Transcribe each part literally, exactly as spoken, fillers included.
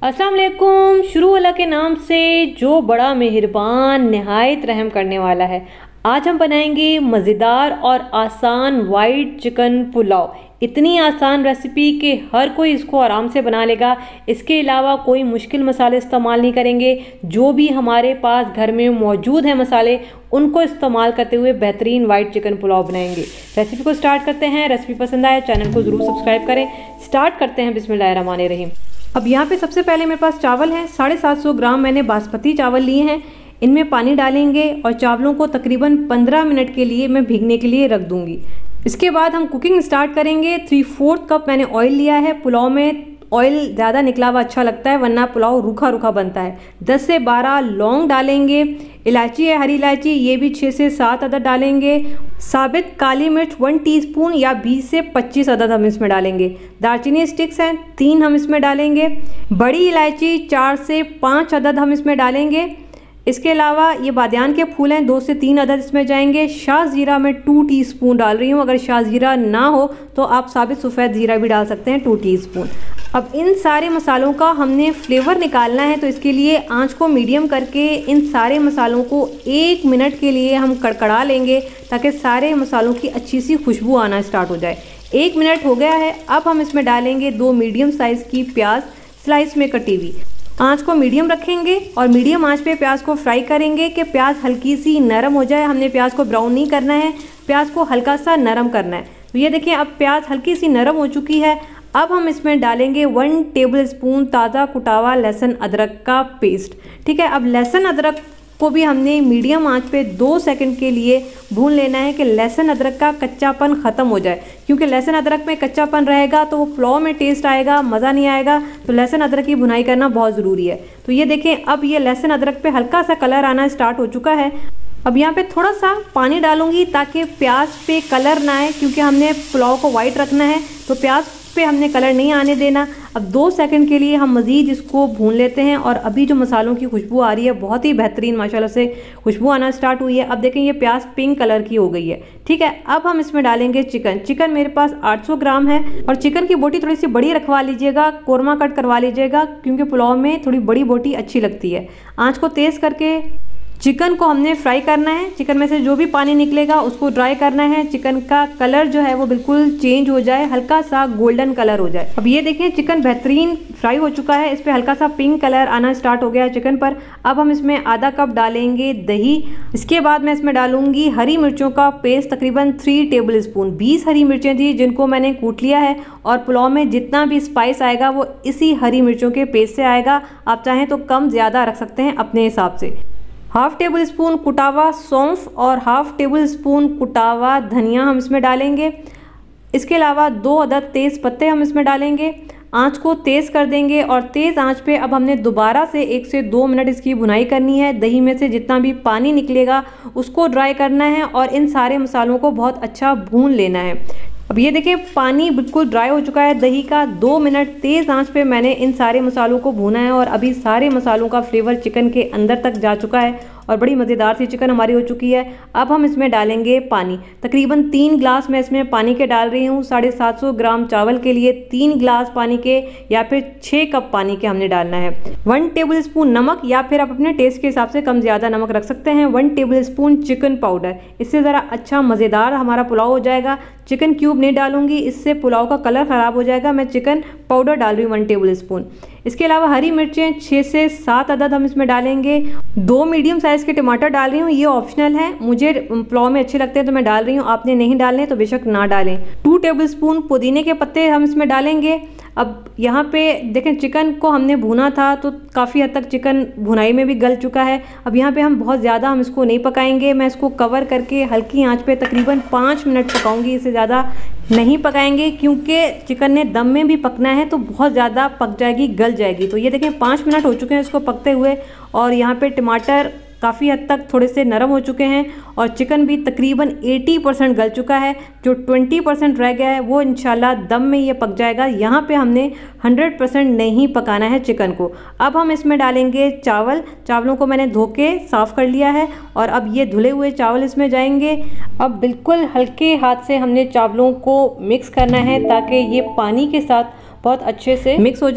अस्सलाम वालेकुम। शुरू अल्लाह के नाम से जो बड़ा मेहरबान नहायत रहम करने वाला है। आज हम बनाएंगे मज़ेदार और आसान वाइट चिकन पुलाव। इतनी आसान रेसिपी कि हर कोई इसको आराम से बना लेगा। इसके अलावा कोई मुश्किल मसाले इस्तेमाल नहीं करेंगे। जो भी हमारे पास घर में मौजूद हैं मसाले, उनको इस्तेमाल करते हुए बेहतरीन वाइट चिकन पुलाव बनाएंगे। रेसिपी को स्टार्ट करते हैं। रेसिपी पसंद आए चैनल को ज़रूर सब्सक्राइब करें। स्टार्ट करते हैं बिस्मिल्लाहिर्रहमानिर्रहीम। अब यहाँ पे सबसे पहले मेरे पास चावल हैं। साढ़े सात सौ ग्राम मैंने बासमती चावल लिए हैं। इनमें पानी डालेंगे और चावलों को तकरीबन पंद्रह मिनट के लिए मैं भीगने के लिए रख दूंगी। इसके बाद हम कुकिंग स्टार्ट करेंगे। थ्री फोर्थ कप मैंने ऑयल लिया है। पुलाव में ऑयल ज़्यादा निकला हुआ अच्छा लगता है, वरना पुलाव रूखा रूखा बनता है। दस से बारह लौंग डालेंगे। इलायची है हरी इलायची, ये भी छः से सात अदद डालेंगे। साबित काली मिर्च वन टीस्पून या बीस से पच्चीस अदद हम इसमें डालेंगे। दालचीनी स्टिक्स हैं तीन हम इसमें डालेंगे। बड़ी इलायची चार से पाँच अदद हम इसमें डालेंगे। इसके अलावा ये बादियान के फूल हैं, दो से तीन अदद इसमें जाएंगे। शाह ज़ीरा मैं टू टीस्पून डाल रही हूँ। अगर शाह ज़ीरा ना हो तो आप साबित सफ़ेद ज़ीरा भी डाल सकते हैं, टू टीस्पून। अब इन सारे मसालों का हमने फ्लेवर निकालना है, तो इसके लिए आंच को मीडियम करके इन सारे मसालों को एक मिनट के लिए हम कड़कड़ा लेंगे, ताकि सारे मसालों की अच्छी सी खुशबू आना स्टार्ट हो जाए। एक मिनट हो गया है। अब हम इसमें डालेंगे दो मीडियम साइज़ की प्याज स्लाइस में कटी हुई। आंच को मीडियम रखेंगे और मीडियम आंच पे प्याज को फ्राई करेंगे कि प्याज हल्की सी नरम हो जाए। हमने प्याज को ब्राउन नहीं करना है, प्याज को हल्का सा नरम करना है। तो ये देखिए अब प्याज हल्की सी नरम हो चुकी है। अब हम इसमें डालेंगे वन टेबल स्पून ताज़ा कुटावा लहसुन अदरक का पेस्ट। ठीक है, अब लहसुन अदरक को भी हमने मीडियम आंच पे दो सेकंड के लिए भून लेना है कि लहसुन अदरक का कच्चापन ख़त्म हो जाए, क्योंकि लहसुन अदरक में कच्चापन रहेगा तो वो पुलाव में टेस्ट आएगा, मज़ा नहीं आएगा। तो लहसुन अदरक की भुनाई करना बहुत ज़रूरी है। तो ये देखें अब ये लहसुन अदरक पे हल्का सा कलर आना स्टार्ट हो चुका है। अब यहाँ पे थोड़ा सा पानी डालूंगी ताकि प्याज पे कलर ना आए, क्योंकि हमने पुलाव को वाइट रखना है, तो प्याज पे हमने कलर नहीं आने देना। अब दो सेकंड के लिए हम मज़ीद इसको भून लेते हैं। और अभी जो मसालों की खुशबू आ रही है बहुत ही बेहतरीन माशाल्लाह से खुशबू आना स्टार्ट हुई है। अब देखें ये प्याज पिंक कलर की हो गई है। ठीक है, अब हम इसमें डालेंगे चिकन। चिकन मेरे पास आठ सौ ग्राम है और चिकन की बोटी थोड़ी सी बड़ी रखवा लीजिएगा, कोरमा कट करवा लीजिएगा, क्योंकि पुलाव में थोड़ी बड़ी बोटी अच्छी लगती है। आँच को तेज़ करके चिकन को हमने फ्राई करना है। चिकन में से जो भी पानी निकलेगा उसको ड्राई करना है। चिकन का कलर जो है वो बिल्कुल चेंज हो जाए, हल्का सा गोल्डन कलर हो जाए। अब ये देखें चिकन बेहतरीन फ्राई हो चुका है, इस पर हल्का सा पिंक कलर आना स्टार्ट हो गया है चिकन पर। अब हम इसमें आधा कप डालेंगे दही। इसके बाद मैं इसमें डालूंगी हरी मिर्चों का पेस्ट, तकरीबन थ्री टेबल स्पून। बीस हरी मिर्चें थी जिनको मैंने कूट लिया है, और पुलाव में जितना भी स्पाइस आएगा वो इसी हरी मिर्चों के पेस्ट से आएगा। आप चाहें तो कम ज़्यादा रख सकते हैं अपने हिसाब से। हाफ टेबल स्पून कुटावा सौंफ और हाफ टेबल स्पून कुटावा धनिया हम इसमें डालेंगे। इसके अलावा दो अदद तेज़ पत्ते हम इसमें डालेंगे। आंच को तेज़ कर देंगे और तेज़ आंच पे अब हमने दोबारा से एक से दो मिनट इसकी भुनाई करनी है। दही में से जितना भी पानी निकलेगा उसको ड्राई करना है और इन सारे मसालों को बहुत अच्छा भून लेना है। अब ये देखिए पानी बिल्कुल ड्राई हो चुका है दही का। दो मिनट तेज़ आंच पे मैंने इन सारे मसालों को भूना है और अभी सारे मसालों का फ्लेवर चिकन के अंदर तक जा चुका है और बड़ी मज़ेदार सी चिकन हमारी हो चुकी है। अब हम इसमें डालेंगे पानी। तकरीबन तीन गिलास मैं इसमें पानी के डाल रही हूँ। साढ़े सात सौ ग्राम चावल के लिए तीन गिलास पानी के या फिर छः कप पानी के हमने डालना है। वन टेबल स्पून नमक, या फिर आप अपने टेस्ट के हिसाब से कम ज़्यादा नमक रख सकते हैं। One tablespoon chicken powder, इससे ज़रा अच्छा मज़ेदार हमारा पुलाव हो जाएगा। चिकन क्यूब नहीं डालूंगी, इससे पुलाव का कलर ख़राब हो जाएगा। मैं चिकन पाउडर डाल रही हूँ वन टेबल स्पून। इसके अलावा हरी मिर्चें छः से सात अदद हम इसमें डालेंगे। दो मीडियम साइज़ के टमाटर डाल रही हूँ, ये ऑप्शनल है, मुझे पुलाव में अच्छे लगते हैं तो मैं डाल रही हूँ। आपने नहीं डालने तो बेशक ना डालें। टू टेबल स्पून पुदीने के पत्ते हम इसमें डालेंगे। अब यहाँ पे देखें चिकन को हमने भुना था तो काफ़ी हद तक चिकन भुनाई में भी गल चुका है। अब यहाँ पे हम बहुत ज़्यादा हम इसको नहीं पकाएंगे। मैं इसको कवर करके हल्की आंच पे तकरीबन पाँच मिनट पकाऊंगी, इससे ज़्यादा नहीं पकाएंगे, क्योंकि चिकन ने दम में भी पकना है तो बहुत ज़्यादा पक जाएगी, गल जाएगी। तो ये देखें पाँच मिनट हो चुके हैं इसको पकते हुए और यहाँ पे टमाटर काफ़ी हद तक थोड़े से नरम हो चुके हैं और चिकन भी तकरीबन अस्सी परसेंट गल चुका है। जो बीस परसेंट रह गया है वो इंशाल्लाह दम में ये पक जाएगा। यहाँ पे हमने सौ परसेंट नहीं पकाना है चिकन को। अब हम इसमें डालेंगे चावल। चावलों को मैंने धो के साफ़ कर लिया है और अब ये धुले हुए चावल इसमें जाएंगे। अब बिल्कुल हल्के हाथ से हमने चावलों को मिक्स करना है ताकि ये पानी के साथ बहुत अच्छे से मिक्स हो जाएं।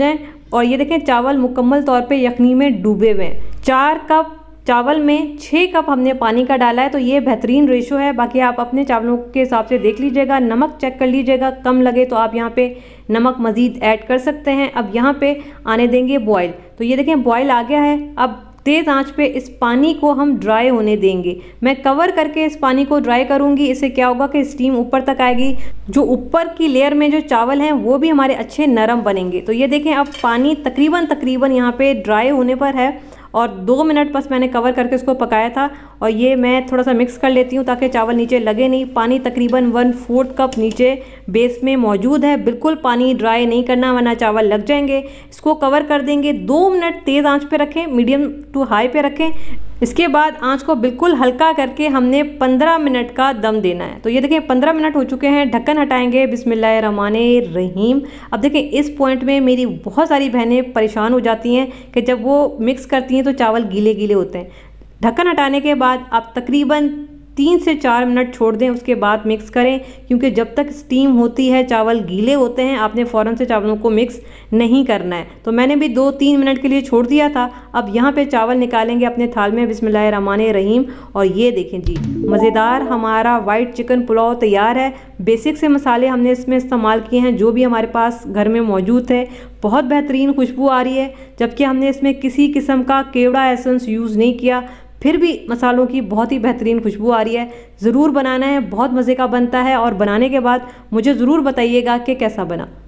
और ये देखें चावल मुकम्मल तौर पे यखनी में डूबे हुए हैं। चार कप चावल में छः कप हमने पानी का डाला है, तो ये बेहतरीन रेशो है। बाकी आप अपने चावलों के हिसाब से देख लीजिएगा, नमक चेक कर लीजिएगा, कम लगे तो आप यहाँ पे नमक मज़ीद ऐड कर सकते हैं। अब यहाँ पे आने देंगे बॉयल। तो ये देखें बॉयल आ गया है। अब तेज़ आंच पे इस पानी को हम ड्राई होने देंगे। मैं कवर करके इस पानी को ड्राई करूंगी। इससे क्या होगा कि स्टीम ऊपर तक आएगी, जो ऊपर की लेयर में जो चावल हैं वो भी हमारे अच्छे नरम बनेंगे। तो ये देखें अब पानी तकरीबन तकरीबन यहाँ पे ड्राई होने पर है और दो मिनट बस मैंने कवर करके इसको पकाया था। और ये मैं थोड़ा सा मिक्स कर लेती हूँ ताकि चावल नीचे लगे नहीं। पानी तकरीबन वन फोर्थ कप नीचे बेस में मौजूद है। बिल्कुल पानी ड्राई नहीं करना वरना चावल लग जाएंगे। इसको कवर कर देंगे, दो मिनट तेज़ आंच पे रखें, मीडियम टू हाई पे रखें। इसके बाद आंच को बिल्कुल हल्का करके हमने पंद्रह मिनट का दम देना है। तो ये देखिए पंद्रह मिनट हो चुके हैं। ढक्कन हटाएंगे, बिस्मिल्लाहिर्रहमानिर्रहीम। अब देखिए इस पॉइंट में मेरी बहुत सारी बहनें परेशान हो जाती हैं कि जब वो मिक्स करती हैं तो चावल गीले गीले होते हैं। ढक्कन हटाने के बाद आप तकरीबन तीन से चार मिनट छोड़ दें, उसके बाद मिक्स करें, क्योंकि जब तक स्टीम होती है चावल गीले होते हैं। आपने फ़ौरन से चावलों को मिक्स नहीं करना है। तो मैंने भी दो तीन मिनट के लिए छोड़ दिया था। अब यहाँ पे चावल निकालेंगे अपने थाल में, बिस्मिल्लाहिर्रहमानिर्रहीम। और ये देखें जी, मज़ेदार हमारा वाइट चिकन पुलाव तैयार है। बेसिक से मसाले हमने इसमें इस्तेमाल किए हैं जो भी हमारे पास घर में मौजूद थे। बहुत बेहतरीन खुशबू आ रही है, जबकि हमने इसमें किसी किस्म का केवड़ा एसेंस यूज़ नहीं किया, फिर भी मसालों की बहुत ही बेहतरीन खुशबू आ रही है। ज़रूर बनाना है, बहुत मज़े का बनता है। और बनाने के बाद मुझे ज़रूर बताइएगा कि कैसा बना।